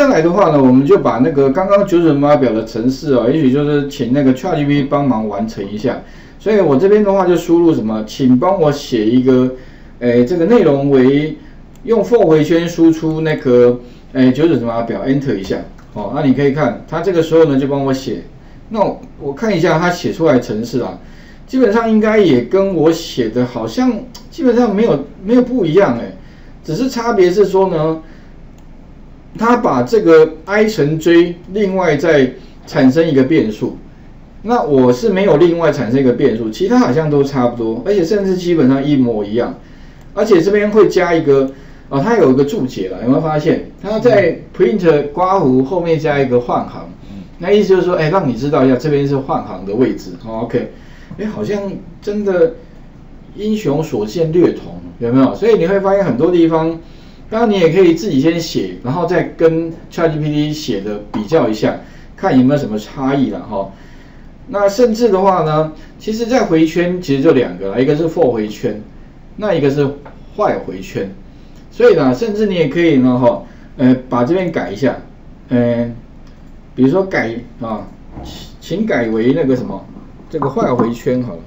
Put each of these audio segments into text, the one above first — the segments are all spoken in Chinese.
再来的话呢，我们就把那个刚刚九准码表的程式哦，也许就是请那个 ChatGPT 帮忙完成一下。所以我这边的话就输入什么，请帮我写一个，这个内容为用 for 回圈输出那个，九准码表 Enter 一下。哦，那你可以看，它这个时候呢就帮我写。那我看一下它写出来的程式啊，基本上应该也跟我写的好像基本上没有不一样只是差别是说呢，它把这个 I 乘 J 另外再产生一个变数，那我是没有另外产生一个变数，其他好像都差不多，而且甚至基本上一模一样，而且这边会加一个。它有一个注解了，有没有发现？它在 print 刮弧后面加一个换行，那意思就是说，让你知道一下这边是换行的位置。OK， 好像真的英雄所见略同，有没有？所以你会发现很多地方，当然你也可以自己先写，然后再跟 ChatGPT 写的比较一下，看有没有什么差异了哈。那甚至的话呢，其实在回圈其实就两个了，一个是 for 回圈，那一个是while 回圈。所以呢，甚至你也可以呢，把这边改一下，比如说改啊，请改为那个什么，这个while回圈好了。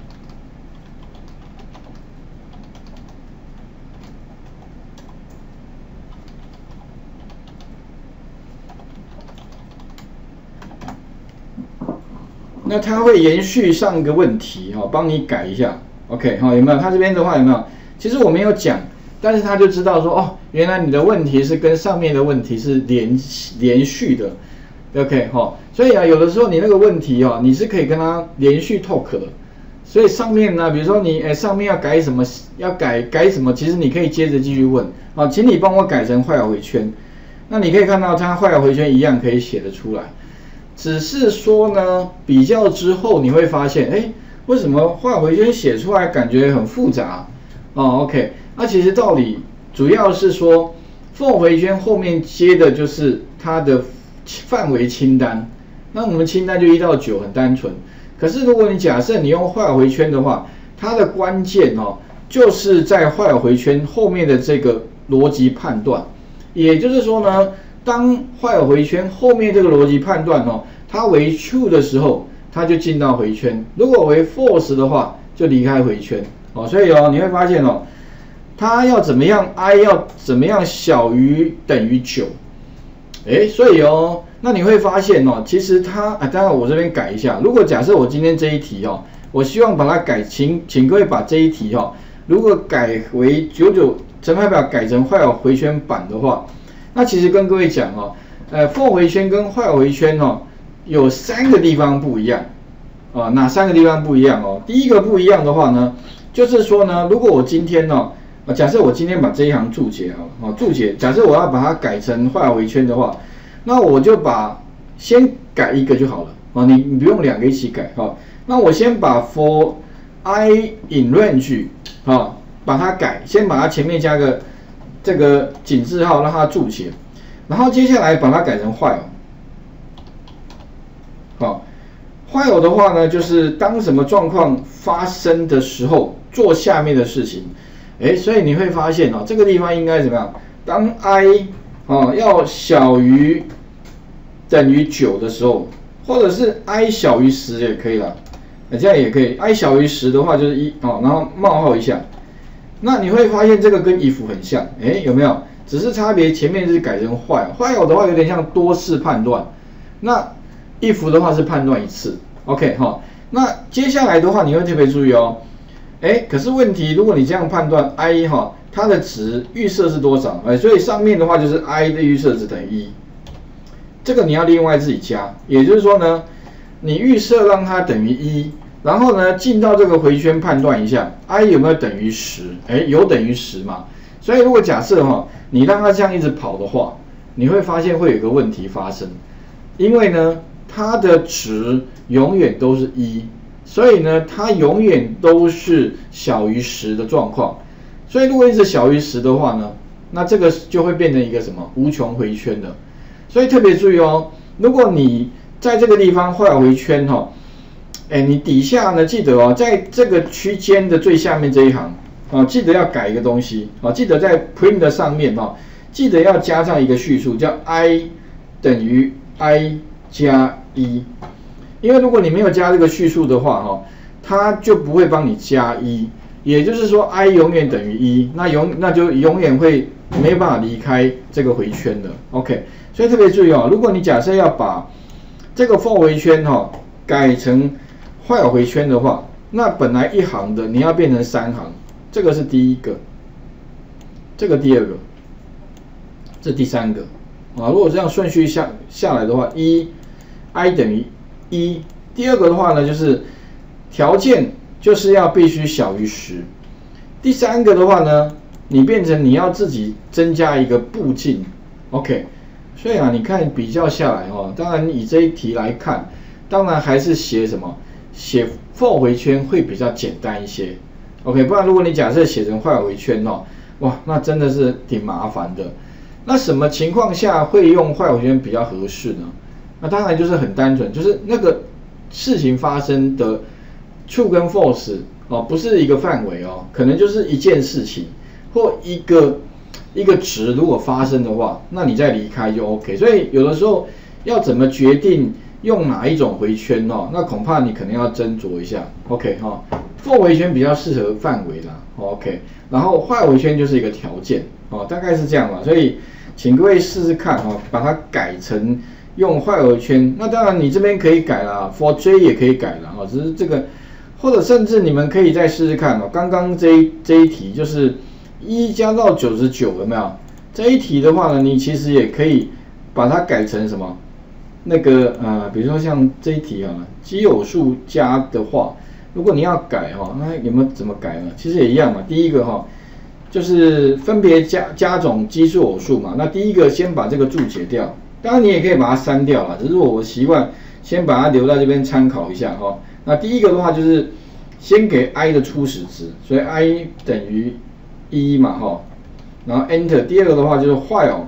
那它会延续上一个问题帮你改一下 ，OK 有没有？它这边的话有没有？其实我没有讲。但是他就知道说，原来你的问题是跟上面的问题是连续的 ，OK 所以有的时候你那个问题你是可以跟他连续 talk 的。所以上面呢，比如说你上面要改什么，要改什么，其实你可以接着继续问请你帮我改成while回圈。那你可以看到它while回圈一样可以写得出来，只是说呢，比较之后你会发现，为什么while回圈写出来感觉很复杂？OK。那其实道理主要是说 ，for 回圈后面接的就是它的范围清单。那我们清单就1到9，很单纯。可是如果你假设你用while回圈的话，它的关键就是在while回圈后面的这个逻辑判断。也就是说呢，当while回圈后面这个逻辑判断它为 true 的时候，它就进到回圈；如果为 false 的话，就离开回圈。所以你会发现它要怎么样 ，i 要怎么样小于等于9，所以那你会发现其实它当然我这边改一下，如果假设我今天这一题我希望把它改，请各位把这一题如果改为99乘法表改成while回圈版的话，那其实跟各位讲for 回圈跟while回圈有3个地方不一样哪3个地方不一样第一个不一样的话呢，就是说呢，如果我今天假设我今天把这一行注解注解，假设我要把它改成while回圈的话，那我就先改一个就好了你不用2个一起改那我先把 for I in range 把它改，先把它前面加个这个井字号让它注解，然后接下来把它改成while while 的话呢，就是当什么状况发生的时候做下面的事情。所以你会发现这个地方应该怎么样？当 i 要小于等于9的时候，或者是 i 小于10也可以了，这样也可以。i 小于10的话就是1然后冒号一下。那你会发现这个跟 if 很像，有没有？只是差别前面是改成while的话有点像多次判断，那 if 的话是判断一次。OK 那接下来的话你会特别注意可是问题，如果你这样判断 i 它的值预设是多少？所以上面的话就是 i 的预设值等于1，这个你要另外自己加。也就是说呢，你预设让它等于1，然后呢进到这个回圈判断一下 i 有没有等于10？有等于10嘛。所以如果假设你让它这样一直跑的话，你会发现会有一个问题发生，因为呢它的值永远都是1。所以呢，它永远都是小于10的状况。所以如果一直小于10的话呢，那这个就会变成一个什么无穷回圈的。所以特别注意如果你在这个地方while回圈你底下呢记得在这个区间的最下面这一行记得要改一个东西记得在 print 上面记得要加上一个序数，叫 i 等于 i 加1，因为如果你没有加这个序数的话，它就不会帮你加1，也就是说 i 永远等于1，那就永远会没办法离开这个回圈的。OK， 所以特别注意如果你假设要把这个 for 回圈改成while回圈的话，那本来一行的你要变成3行，这个是第一个，这个第二个，这第三个如果这样顺序下来的话，i 等于1，第二个的话呢，就是条件就是要必须小于10，第三个的话呢，你变成你要自己增加一个步进 ，OK， 所以你看比较下来当然以这一题来看，当然还是写什么？写 for 回圈会比较简单一些 ，OK， 不然如果你假设写成while回圈哇，那真的是挺麻烦的。那什么情况下会用while回圈比较合适呢？那当然就是很单纯，就是那个事情发生的 true 跟 false 不是一个范围可能就是一件事情或一个值，如果发生的话，那你再离开就 OK。所以有的时候要怎么决定用哪一种回圈那恐怕你可能要斟酌一下 ，OK for 回圈比较适合范围啦 ，OK， 然后while回圈就是一个条件大概是这样吧。所以请各位试试看把它改成用while回圈。那当然你这边可以改啦 ，for j 也可以改啦只是这个，或者甚至你们可以再试试看刚刚这一题就是1加到99有没有？这一题的话呢，你其实也可以把它改成什么？那个比如说像这一题奇偶数加的话，如果你要改那有没有怎么改呢？其实也一样嘛。第一个就是分别加总奇数偶数嘛。那第一个先把这个注解掉，当然你也可以把它删掉啦，只是我习惯先把它留在这边参考一下那第一个的话就是先给 i 的初始值，所以 i 等于1嘛然后 enter。第二个的话就是 while。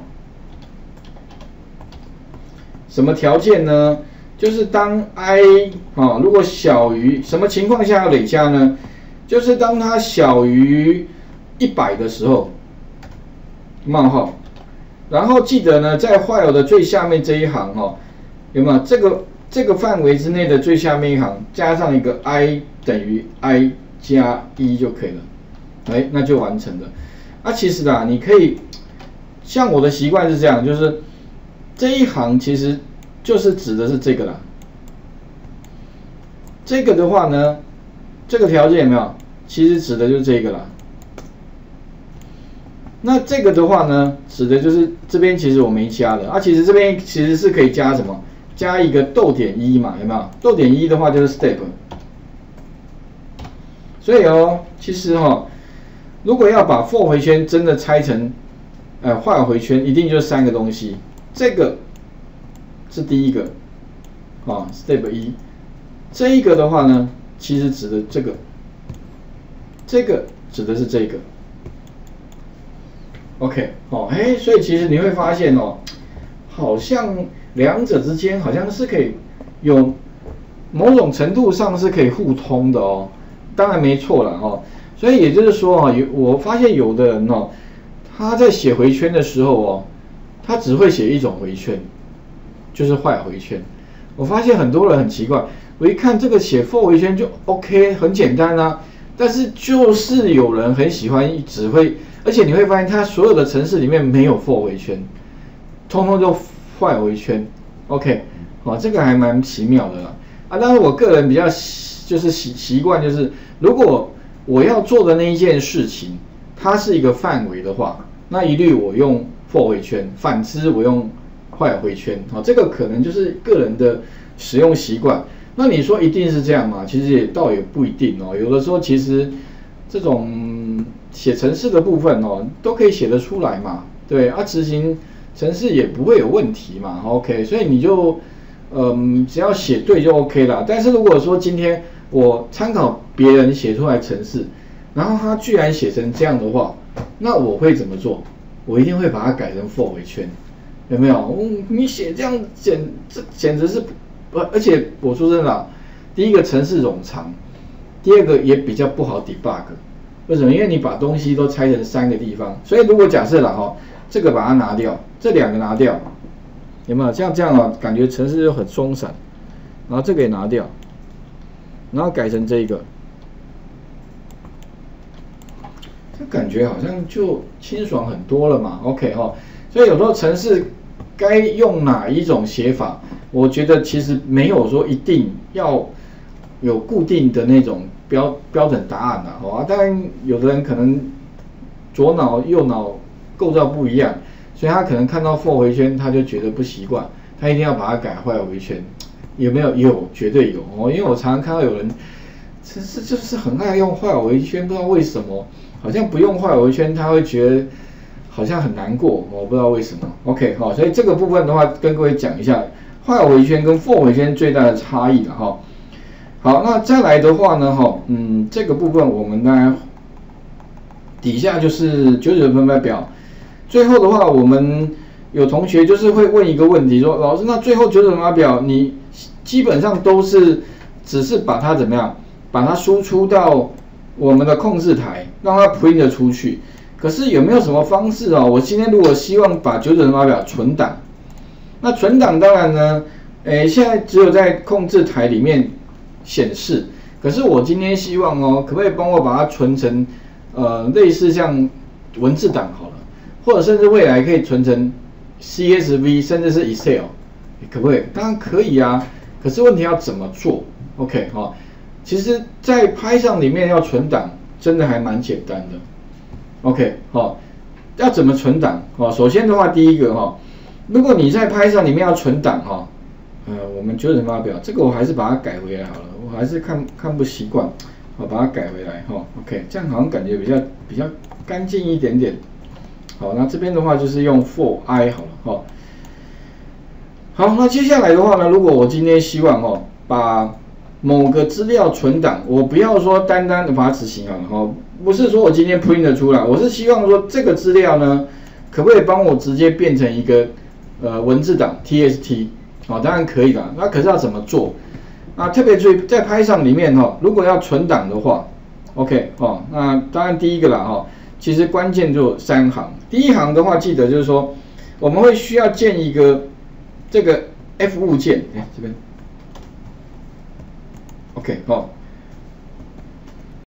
什么条件呢？就是当 i 如果小于什么情况下要累加呢？就是当它小于100的时候，冒号。然后记得呢，在 while 的最下面这一行有没有这个范围之内的最下面一行加上一个 i 等于 i 加1就可以了，那就完成了。其实你可以像我的习惯是这样，就是这一行其实就是指的是这个啦。这个的话呢，这个条件有没有？其实指的就是这个啦。那这个的话呢，指的就是这边其实我没加的其实这边其实是可以加什么？加一个逗点1嘛，有没有？逗点1的话就是 step。所以其实如果要把 for 回圈真的拆成while 回圈，一定就是3个东西。这个是第一个step 1。这一个的话呢，其实指的这个，这个指的是这个。OK 所以其实你会发现好像两者之间好像是可以有某种程度上是可以互通的当然没错了所以也就是说我发现有的人他在写回圈的时候他只会写一种回圈，就是while回圈。我发现很多人很奇怪，我一看这个写 for 回圈就 OK， 很简单但是就是有人很喜欢只会，而且你会发现他所有的程式里面没有 for 回圈，通通都while回圈 ，OK， 这个还蛮奇妙的啦但是我个人比较就是习惯就是，如果我要做的那一件事情，它是一个范围的话，那一律我用 for 回圈，反之我用while回圈这个可能就是个人的使用习惯。那你说一定是这样吗？其实倒也不一定有的时候其实这种写程式的部分都可以写得出来嘛，对执行程式也不会有问题嘛 ，OK， 所以你就只要写对就 OK 啦。但是如果说今天我参考别人写出来程式，然后他居然写成这样的话，那我会怎么做？我一定会把它改成 for 回圈，有没有？你写这样简直是而且我说真的第一个程式冗长，第二个也比较不好 debug。为什么？因为你把东西都拆成3个地方，所以如果假设这个把它拿掉，这两个拿掉，有没有？这样啊，感觉程式就很松散。然后这个也拿掉，然后改成这个，这感觉好像就清爽很多了嘛。OK 哈，所以有时候程式该用哪一种写法，我觉得其实没有说一定要有固定的那种标准答案啦。哦，当然有的人可能左脑右脑构造不一样，所以他可能看到 for 回圈他就觉得不习惯，他一定要把它改while回圈。有没有？有，绝对有哦。因为我常常看到有人，就是很爱用while回圈，不知道为什么，好像不用while回圈他会觉得好像很难过，我不知道为什么。OK 哈，所以这个部分的话，跟各位讲一下while回圈跟 for 回圈最大的差异了哈。好，那再来的话呢，这个部分我们当然底下就是99分班表，最后的话我们有同学就是会问一个问题说，老师，那最后99分班表你基本上都是只是把它怎么样，把它输出到我们的控制台，让它 print 出去。可是有没有什么方式啊？我今天如果希望把99分班表存档，那存档当然呢，现在只有在控制台里面显示。可是我今天希望哦，可不可以帮我把它存成类似像文字档好了，或者甚至未来可以存成 CSV 甚至是 Excel， 可不可以？当然可以啊。可是问题要怎么做 ？OK 哈，其实，在 Python 里面要存档，真的还蛮简单的。OK 哈，要怎么存档？首先的话，第一个哈，如果你在 Python 里面要存档哈，我们99分班表，这个我还是把它改回来好了，我还是看不习惯，我把它改回来哈。OK， 这样好像感觉比较干净一点点。好，那这边的话就是用 for i 好了哈。好，那接下来的话呢，如果我今天希望把某个资料存档，我不要说单单的把它执行好了不是说我今天 print 出来，我是希望说这个资料呢，可不可以帮我直接变成一个文字档 TXT 当然可以的。那可是要怎么做？那特别注意在 Python 里面如果要存档的话 ，OK 那当然第一个啦其实关键就3行。第一行的话，记得就是说我们会需要建一个这个 F 物件，这边 OK